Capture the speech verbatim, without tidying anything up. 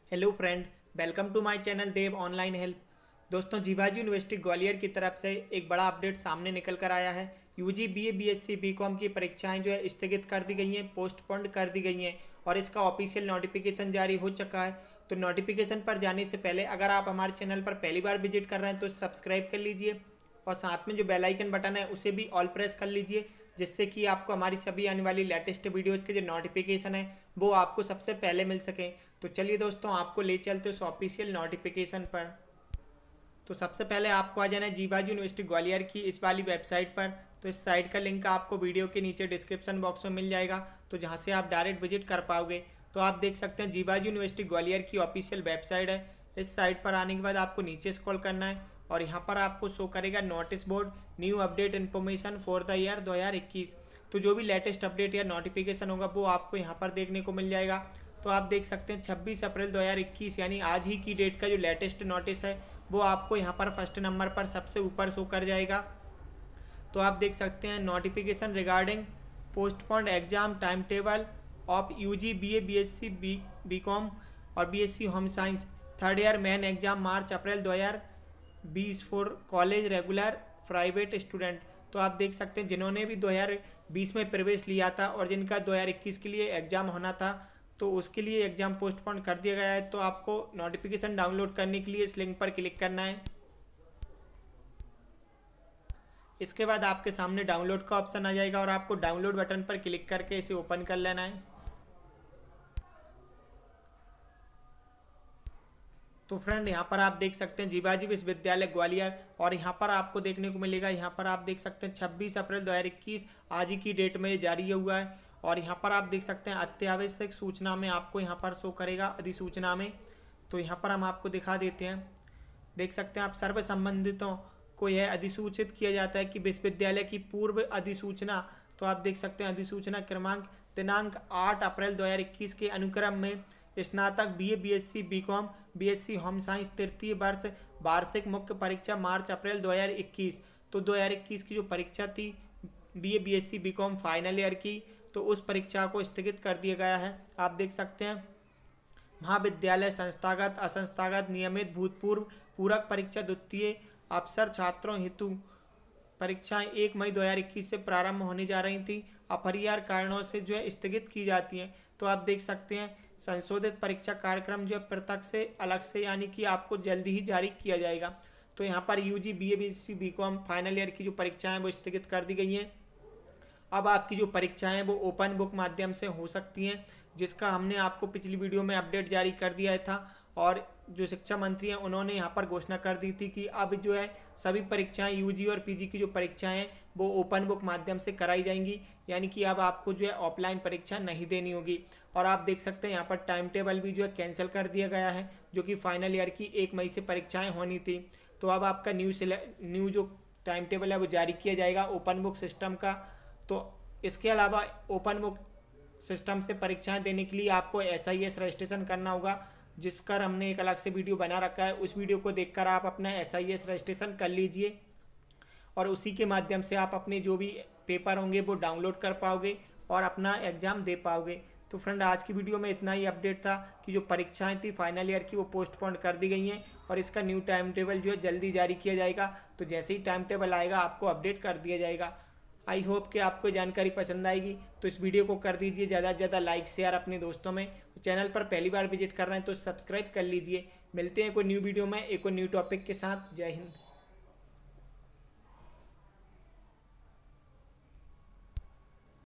Hello friend, welcome to my channel Dev online help. दोस्तों, Jiwaji university Gwalior की तरफ से एक बड़ा अपडेट सामने निकल कर आया है। यूजी बीए बीएससी बीकॉम की परीक्षाएं जो है स्थगित कर दी गई हैं, पोस्टपोन्ड कर दी गई हैं और इसका ऑफिशियल नोटिफिकेशन जारी हो चुका है। तो नोटिफिकेशन पर जाने से पहले अगर आप हमारे चैनल पर पहली बार विजिट कर रहे हैं तो सब्सक्राइब कर लीजिए और साथ में जो बेल आइकन बटन है उसे भी ऑल प्रेस कर लीजिए, जिससे कि आपको हमारी सभी आने वाली लेटेस्ट वीडियोज़ के जो नोटिफिकेशन है वो आपको सबसे पहले मिल सकें। तो चलिए दोस्तों, आपको ले चलते उस ऑफिशियल नोटिफिकेशन पर। तो सबसे पहले आपको आ जाना है जीवाजी यूनिवर्सिटी ग्वालियर की इस वाली वेबसाइट पर। तो इस साइट का लिंक आपको वीडियो के नीचे डिस्क्रिप्शन बॉक्स में मिल जाएगा, तो जहाँ से आप डायरेक्ट विजिट कर पाओगे। तो आप देख सकते हैं जीवाजी यूनिवर्सिटी ग्वालियर की ऑफिशियल वेबसाइट है। इस साइट पर आने के बाद आपको नीचे स्क्रॉल करना है और यहाँ पर आपको शो करेगा notice board new update information for the year दो हज़ार इक्कीस। तो जो भी लेटेस्ट अपडेट या नोटिफिकेशन होगा वो आपको यहाँ पर देखने को मिल जाएगा। तो आप देख सकते हैं छब्बीस अप्रैल दो हज़ार इक्कीस यानी आज ही की डेट का जो लेटेस्ट नोटिस है वो आपको यहाँ पर फर्स्ट नंबर पर सबसे ऊपर शो कर जाएगा। तो आप देख सकते हैं notification regarding postponed exam time table of UG BA BSc B BCom और BSc home science third year main exam March April दो हज़ार बीस for college regular private student. तो आप देख सकते हैं जिन्होंने भी दो हज़ार बीस में प्रवेश लिया था और जिनका दो हज़ार इक्कीस के लिए एग्ज़ाम होना था तो उसके लिए एग्ज़ाम पोस्टपोन कर दिया गया है। तो आपको नोटिफिकेशन डाउनलोड करने के लिए इस लिंक पर क्लिक करना है। इसके बाद आपके सामने डाउनलोड का ऑप्शन आ जाएगा और आपको डाउनलोड बटन पर क्लिक करके इसे ओपन कर लेना है। तो फ्रेंड, यहाँ पर आप देख सकते हैं जीवाजी विश्वविद्यालय ग्वालियर और यहाँ पर आपको देखने को मिलेगा, यहाँ पर आप देख सकते हैं छब्बीस अप्रैल दो हज़ार इक्कीस आज ही की डेट में जारी हुआ है। और यहाँ पर आप देख सकते हैं अत्यावश्यक सूचना में आपको यहाँ पर शो करेगा अधिसूचना में। तो यहाँ पर हम आपको दिखा देते हैं, देख सकते हैं आप सर्व संबंधितों को यह अधिसूचित किया जाता है कि विश्वविद्यालय की पूर्व अधिसूचना, तो आप देख सकते हैं अधिसूचना क्रमांक दिनांक आठ अप्रैल दो हज़ार इक्कीस के अनुक्रम में स्नातक BA BSc BCom BSc home science तृतीय वर्ष वार्षिक मुख्य परीक्षा मार्च अप्रैल दो हज़ार इक्कीस। तो दो हज़ार इक्कीस की जो परीक्षा थी BA BSc BCom final year की, तो उस परीक्षा को स्थगित कर दिया गया है। आप देख सकते हैं महाविद्यालय संस्थागत असंस्थागत नियमित भूतपूर्व पूरक परीक्षा द्वितीय अवसर छात्रों हेतु परीक्षाएं एक मई दो हज़ार इक्कीस से प्रारंभ होने जा रही थी, अपरिहार्य कारणों से जो है स्थगित की जाती हैं। तो आप देख सकते हैं संशोधित परीक्षा कार्यक्रम जो है पृथक से अलग से यानी कि आपको जल्दी ही जारी किया जाएगा। तो यहाँ पर UG BA BSc BCom final year की जो परीक्षाएं वो स्थगित कर दी गई हैं। अब आपकी जो परीक्षाएं हैं वो ओपन बुक माध्यम से हो सकती हैं, जिसका हमने आपको पिछली वीडियो में अपडेट जारी कर दिया था। और जो शिक्षा मंत्री हैं उन्होंने यहाँ पर घोषणा कर दी थी कि अब जो है सभी परीक्षाएं यूजी और पीजी की जो परीक्षाएं हैं वो ओपन बुक माध्यम से कराई जाएंगी, यानी कि अब आपको जो है ऑफलाइन परीक्षा नहीं देनी होगी। और आप देख सकते हैं यहाँ पर टाइम टेबल भी जो है कैंसिल कर दिया गया है, जो कि फाइनल ईयर की एक मई से परीक्षाएँ होनी थी। तो अब आपका न्यू न्यू जो टाइम टेबल है वो जारी किया जाएगा ओपन बुक सिस्टम का। तो इसके अलावा ओपन बुक सिस्टम से परीक्षाएं देने के लिए आपको एस आई एस रजिस्ट्रेशन करना होगा, जिसका हमने एक अलग से वीडियो बना रखा है। उस वीडियो को देखकर आप अपना एस आई एस रजिस्ट्रेशन कर लीजिए और उसी के माध्यम से आप अपने जो भी पेपर होंगे वो डाउनलोड कर पाओगे और अपना एग्ज़ाम दे पाओगे। तो फ्रेंड, आज की वीडियो में इतना ही अपडेट था कि जो परीक्षाएं थी फाइनल ईयर की वो पोस्टपोन कर दी गई हैं और इसका न्यू टाइम टेबल जो है जल्दी जारी किया जाएगा। तो जैसे ही टाइम टेबल आएगा आपको अपडेट कर दिया जाएगा। आई होप कि आपको जानकारी पसंद आएगी, तो इस वीडियो को कर दीजिए ज़्यादा से ज़्यादा लाइक शेयर अपने दोस्तों में। चैनल पर पहली बार विजिट कर रहे हैं तो सब्सक्राइब कर लीजिए। मिलते हैं कोई न्यू वीडियो में एक और न्यू टॉपिक के साथ। जय हिंद।